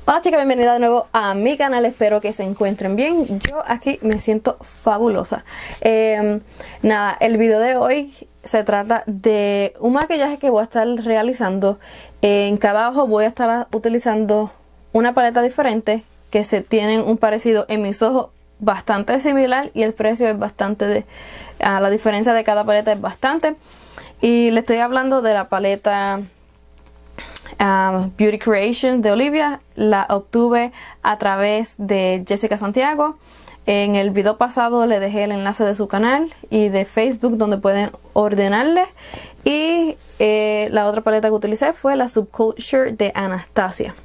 Hola chicas, bienvenida de nuevo a mi canal, espero que se encuentren bien. Yo aquí me siento fabulosa. Nada, el video de hoy se trata de un maquillaje que voy a estar realizando. En cada ojo voy a estar utilizando una paleta diferente que se tienen un parecido en mis ojos bastante similar y el precio es bastante la diferencia de cada paleta es bastante. Y le estoy hablando de la paleta Beauty Creation de Olivia. La obtuve a través de Jessica Santiago. En el video pasado le dejé el enlace de su canal y de Facebook donde pueden ordenarle. Y la otra paleta que utilicé fue la Subculture de Anastasia.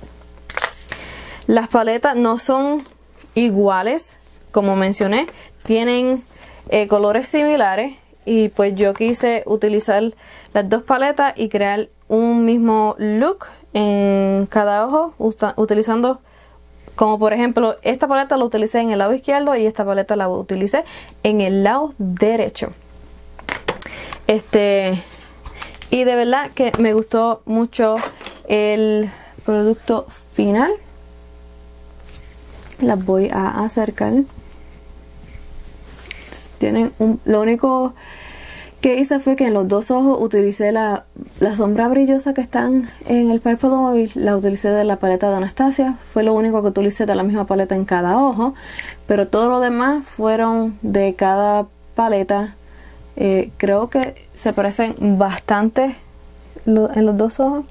Las paletas no son iguales, como mencioné, tienen colores similares y pues yo quise utilizar las dos paletas y crear un mismo look en cada ojo utilizando, como por ejemplo esta paleta la utilicé en el lado izquierdo y esta paleta la utilicé en el lado derecho. Y de verdad que me gustó mucho el producto final. Las voy a acercar. Tienen lo único que hice fue que en los dos ojos utilicé la sombra brillosa que están en el párpado y la utilicé de la paleta de Anastasia. Fue lo único que utilicé de la misma paleta en cada ojo, pero todo lo demás fueron de cada paleta. Creo que se parecen bastante en los dos ojos.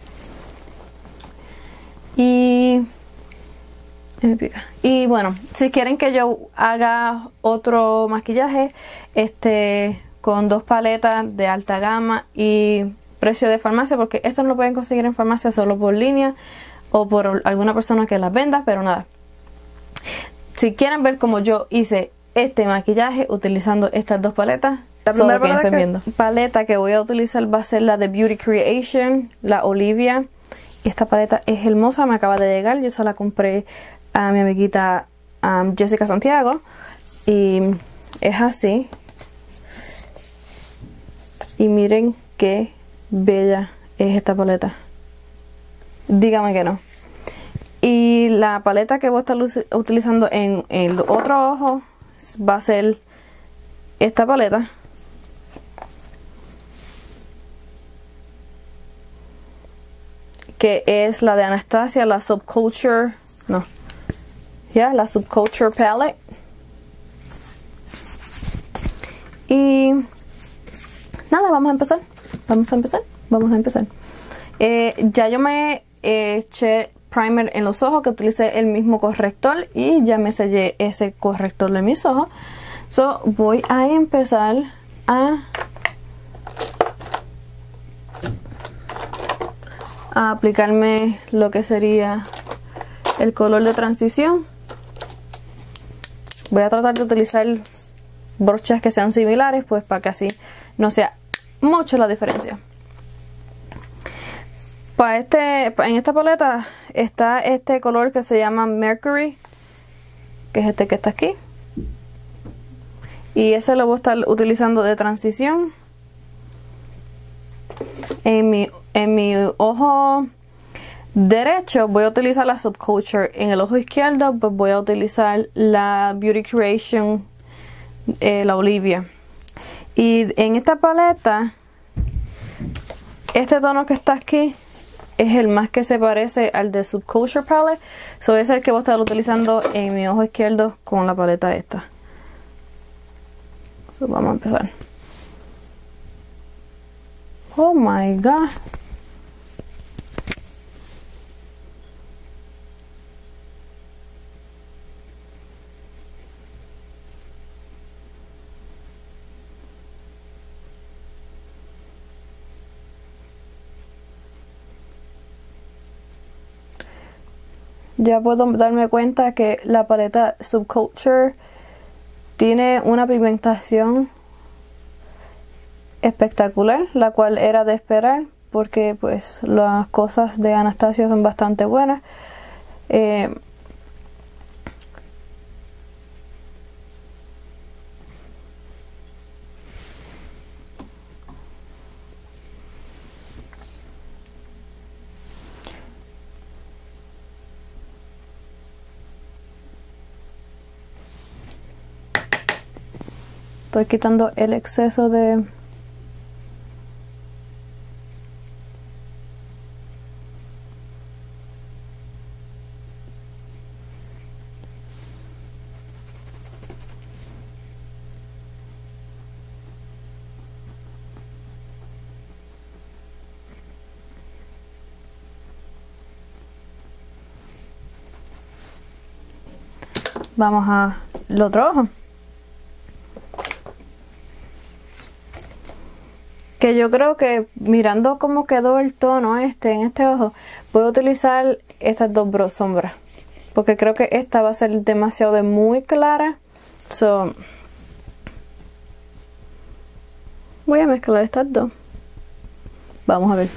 Y bueno, si quieren que yo haga otro maquillaje con dos paletas de alta gama y precio de farmacia, porque esto no lo pueden conseguir en farmacia, solo por línea o por alguna persona que las venda, pero nada. Si quieren ver cómo yo hice este maquillaje utilizando estas dos paletas, la primera paleta que voy a utilizar va a ser la de Beauty Creation, la Olivia. Esta paleta es hermosa, me acaba de llegar, yo se la compré a mi amiguita Jessica Santiago y es así. Y miren qué bella es esta paleta. Dígame que no. Y la paleta que voy a estar utilizando en el otro ojo va a ser esta paleta. Que es la de Anastasia, la Subculture. No. Ya, la Subculture Palette. Y nada, vamos a empezar. Ya yo me eché primer en los ojos, que utilicé el mismo corrector y ya me sellé ese corrector de mis ojos. So voy a empezar a aplicarme lo que sería el color de transición. Voy a tratar de utilizar brochas que sean similares, pues para que así no sea mucho la diferencia. En esta paleta está este color que se llama Mercury, que es este que está aquí, y ese lo voy a estar utilizando de transición en mi ojo derecho. Voy a utilizar la Subculture. En el ojo izquierdo pues voy a utilizar la Beauty Creation, la Olivia. Y en esta paleta, este tono que está aquí es el más que se parece al de Subculture Palette. So ese es el que voy a estar utilizando en mi ojo izquierdo con la paleta esta. So vamos a empezar. Oh my god. Ya puedo darme cuenta que la paleta Subculture tiene una pigmentación espectacular, la cual era de esperar, porque pues las cosas de Anastasia son bastante buenas. Estoy quitando el exceso de... Vamos a el otro ojo. Que yo creo que mirando cómo quedó el tono en este ojo, voy a utilizar estas dos sombras. Porque creo que esta va a ser demasiado de muy clara. So, voy a mezclar estas dos. Vamos a ver.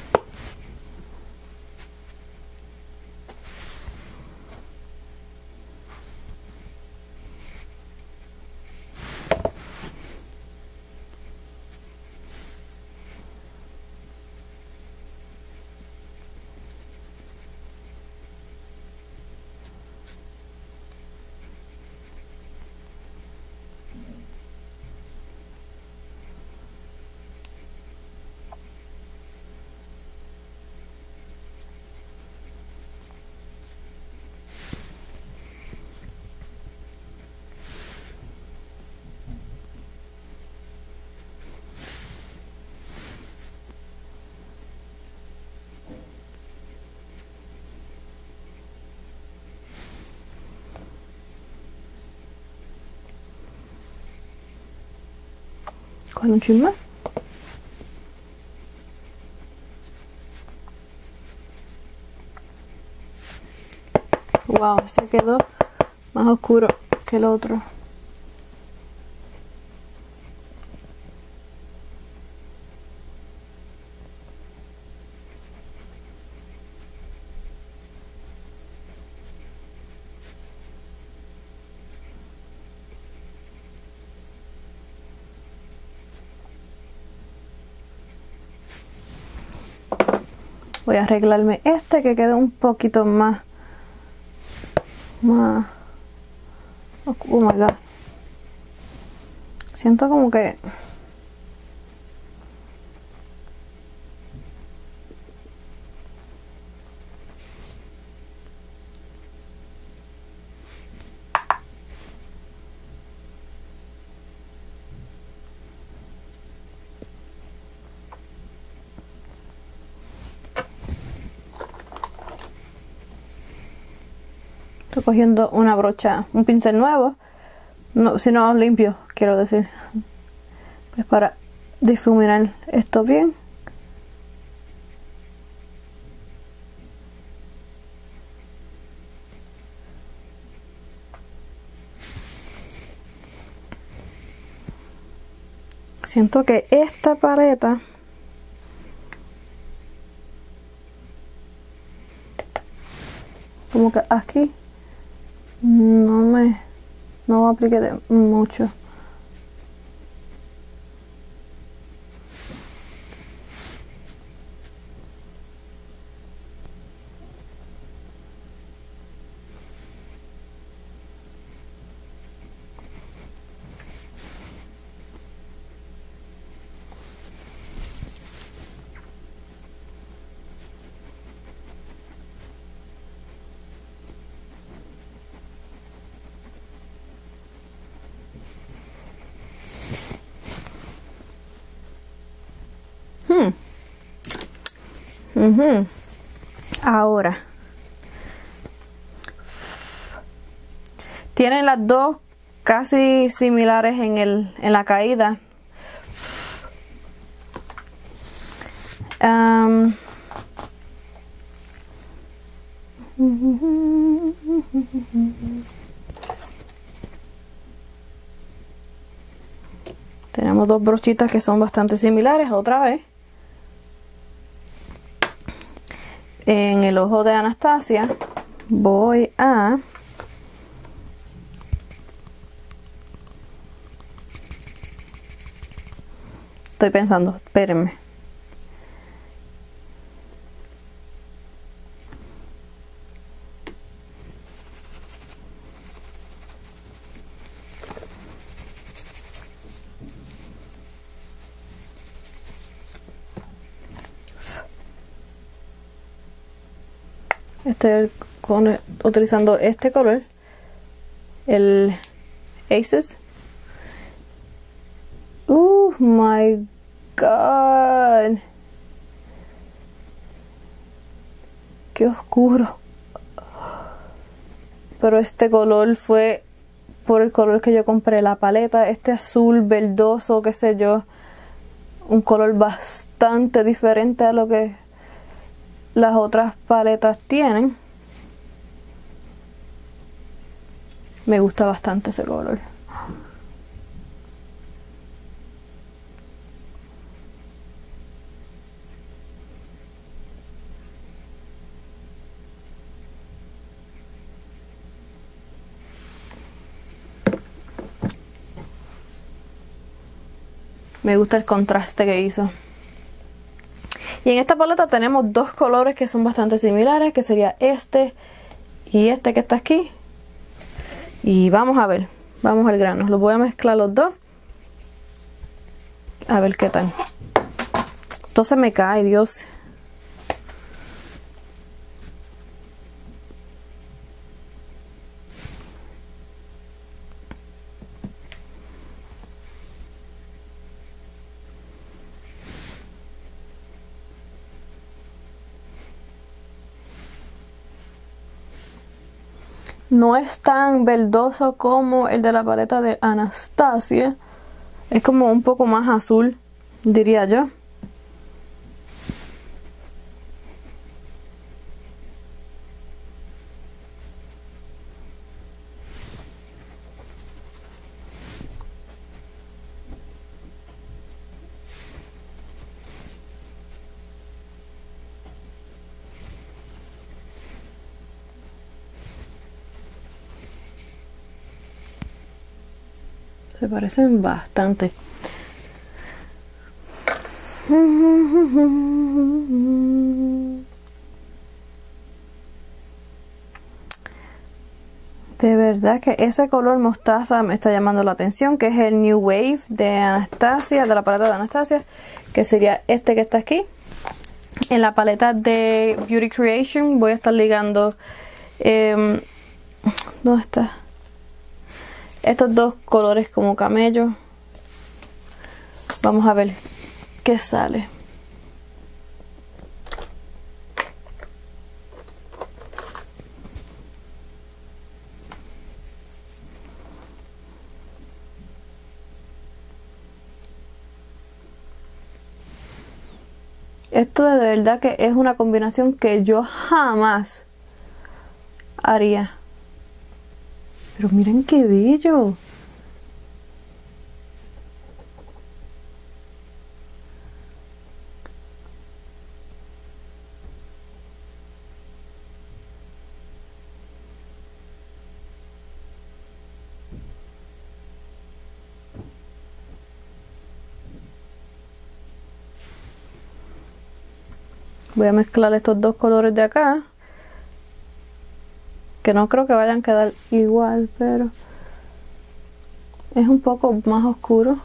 Con un chisme. Wow, se quedó más oscuro que el otro. Voy a arreglarme que quede un poquito más. Oh my god. Siento como que estoy cogiendo una brocha, un pincel nuevo, no, si no limpio, quiero decir, pues para difuminar esto bien. Siento que esta paleta como que aquí no apliqué mucho. Ahora tienen las dos casi similares en la caída. Tenemos dos brochitas que son bastante similares otra vez. En el ojo de Anastasia voy a estoy pensando, espérenme. Estoy utilizando este color, el Aces. Oh my god, qué oscuro. Pero este color fue por el color que yo compré, la paleta, este azul verdoso, qué sé yo, un color bastante diferente a lo que las otras paletas tienen. Me gusta bastante ese color. Me gusta el contraste que hizo. Y en esta paleta tenemos dos colores que son bastante similares, que sería este y este que está aquí. Y vamos a ver, vamos al grano. Los voy a mezclar los dos. A ver qué tal. Todo se me cae, Dios. No es tan verdoso como el de la paleta de Anastasia. Es como un poco más azul, diría yo. Se parecen bastante. De verdad que ese color mostaza me está llamando la atención, que es el New Wave de Anastasia, de la paleta de Anastasia, que sería este que está aquí. En la paleta de Beauty Creation voy a estar ligando ¿dónde está? Estos dos colores como camello. Vamos a ver qué sale. Esto de verdad que es una combinación que yo jamás haría. Pero miren qué bello. Voy a mezclar estos dos colores de acá, que no creo que vayan a quedar igual, pero es un poco más oscuro.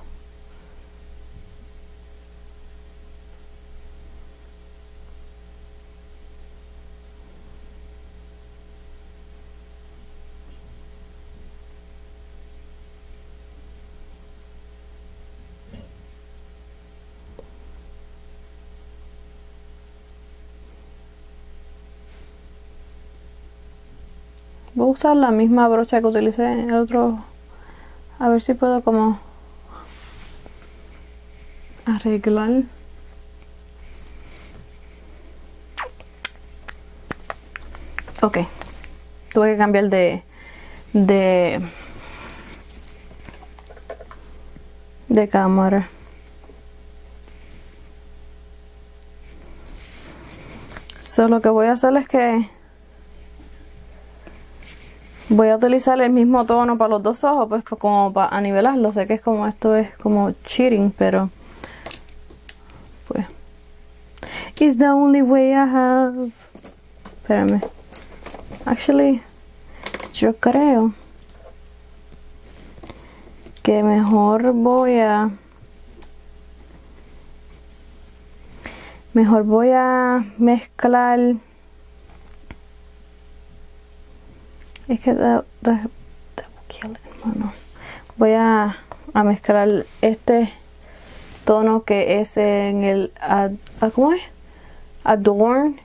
Voy a usar la misma brocha que utilicé en el otro, a ver si puedo como arreglar. Ok, tuve que cambiar de cámara. Lo que voy a hacer es que voy a utilizar el mismo tono para los dos ojos, pues como para nivelarlo. Sé que es como, esto es como cheating, pero pues it's the only way I have. Espérame. Actually, yo creo que mejor voy a mezclar Es que hermano. Voy a mezclar este tono que es en el ¿cómo es? Adorn.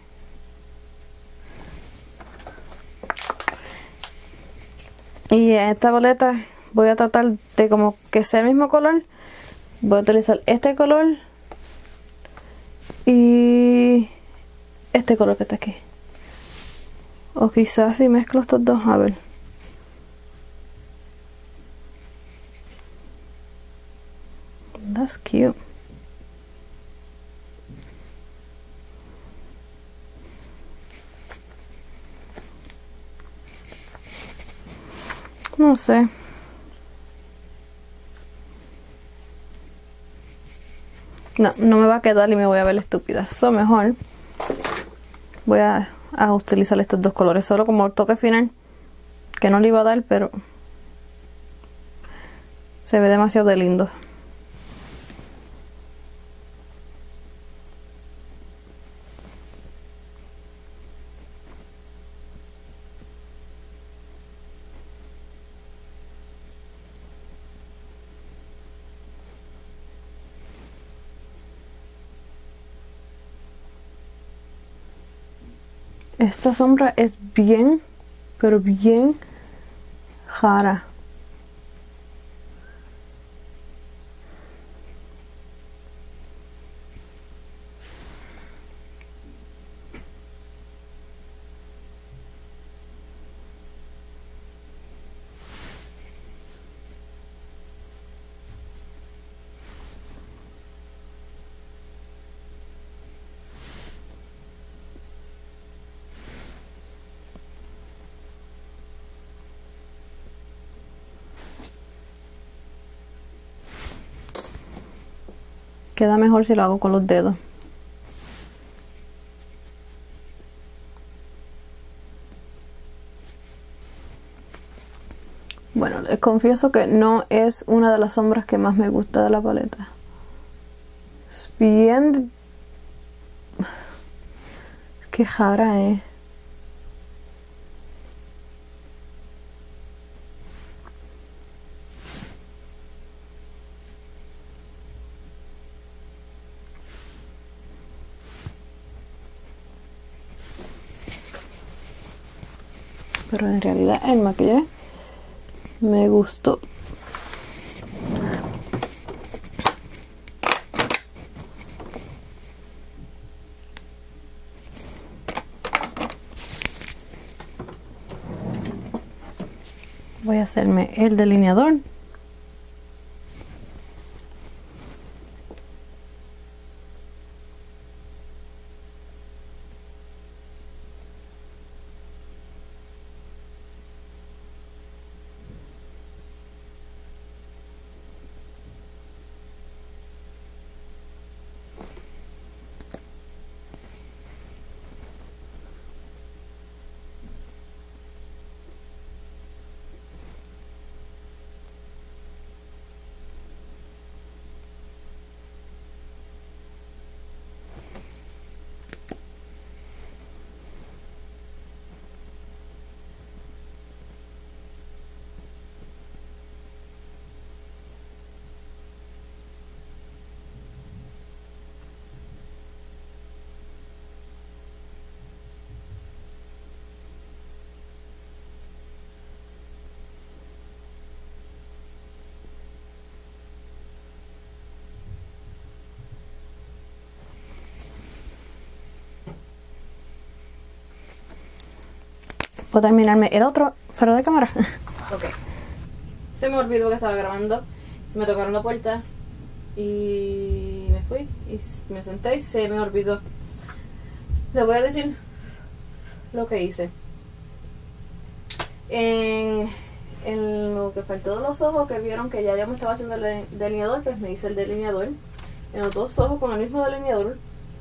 Y en esta paleta voy a tratar de como que sea el mismo color. Voy a utilizar este color y este color que está aquí. O quizás si mezclo estos dos, a ver. That's cute. No sé. No me va a quedar y me voy a ver estúpida. Eso mejor. Voy a utilizar estos dos colores solo como el toque final. Que no le iba a dar, pero se ve demasiado de lindo. Esta sombra es bien, pero bien rara. Queda mejor si lo hago con los dedos. Bueno, les confieso que no es una de las sombras que más me gusta de la paleta. Es bien... Qué rara es. Pero en realidad el maquillaje me gustó. Voy a hacerme el delineador. Puedo terminarme el otro fuera de cámara. Ok. Se me olvidó que estaba grabando. Me tocaron la puerta y me fui y me senté y se me olvidó. Les voy a decir lo que hice. En lo que faltó de los ojos, que vieron que ya yo me estaba haciendo el delineador, pues me hice el delineador en los dos ojos con el mismo delineador.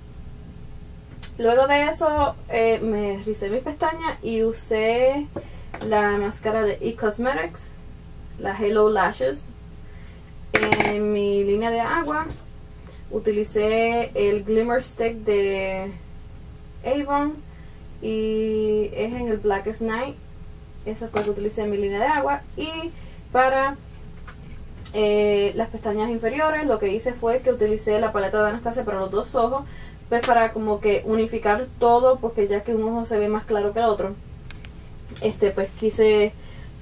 Luego de eso me rizé mis pestañas y usé la máscara de eCosmetics, la Halo Lashes. En mi línea de agua utilicé el Glimmer Stick de Avon y es en el Blackest Night. esa fue que utilicé mi línea de agua. Y para las pestañas inferiores lo que hice fue que utilicé la paleta de Anastasia para los dos ojos, pues para como que unificar todo, porque ya que un ojo se ve más claro que el otro, pues quise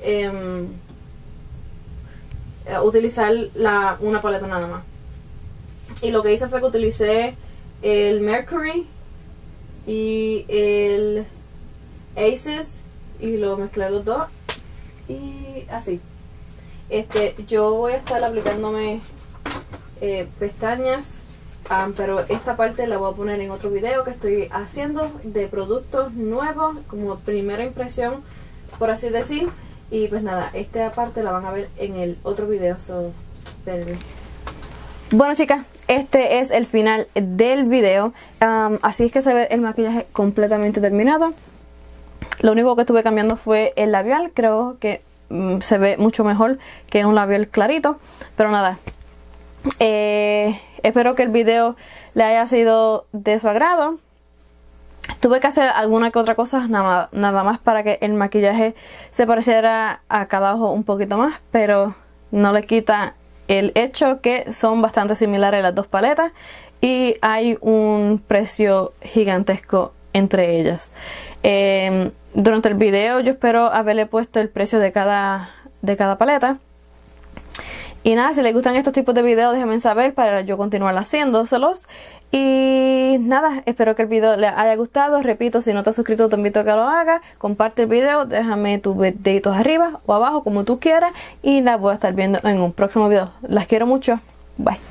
utilizar una paleta nada más. Y lo que hice fue que utilicé el Mercury y el Aces y lo mezclé los dos y así. Yo voy a estar aplicándome pestañas, pero esta parte la voy a poner en otro video que estoy haciendo de productos nuevos como primera impresión, por así decir. Y pues nada, esta parte la van a ver en el otro video, espérenme. Bueno, chicas, este es el final del video. Así es que se ve el maquillaje completamente terminado. Lo único que estuve cambiando fue el labial. Creo que se ve mucho mejor que un labial clarito. Pero nada, espero que el video le haya sido de su agrado. Tuve que hacer alguna que otra cosa nada más para que el maquillaje se pareciera a cada ojo un poquito más, pero no le quita el hecho que son bastante similares las dos paletas y hay un precio gigantesco entre ellas. Durante el video yo espero haberle puesto el precio de cada paleta. Y nada, si les gustan estos tipos de videos déjenme saber para yo continuar haciéndoselos. Y nada, espero que el video les haya gustado. Repito, si no te has suscrito te invito a que lo hagas. Comparte el video, déjame tus deditos arriba o abajo como tú quieras. Y las voy a estar viendo en un próximo video. Las quiero mucho. Bye.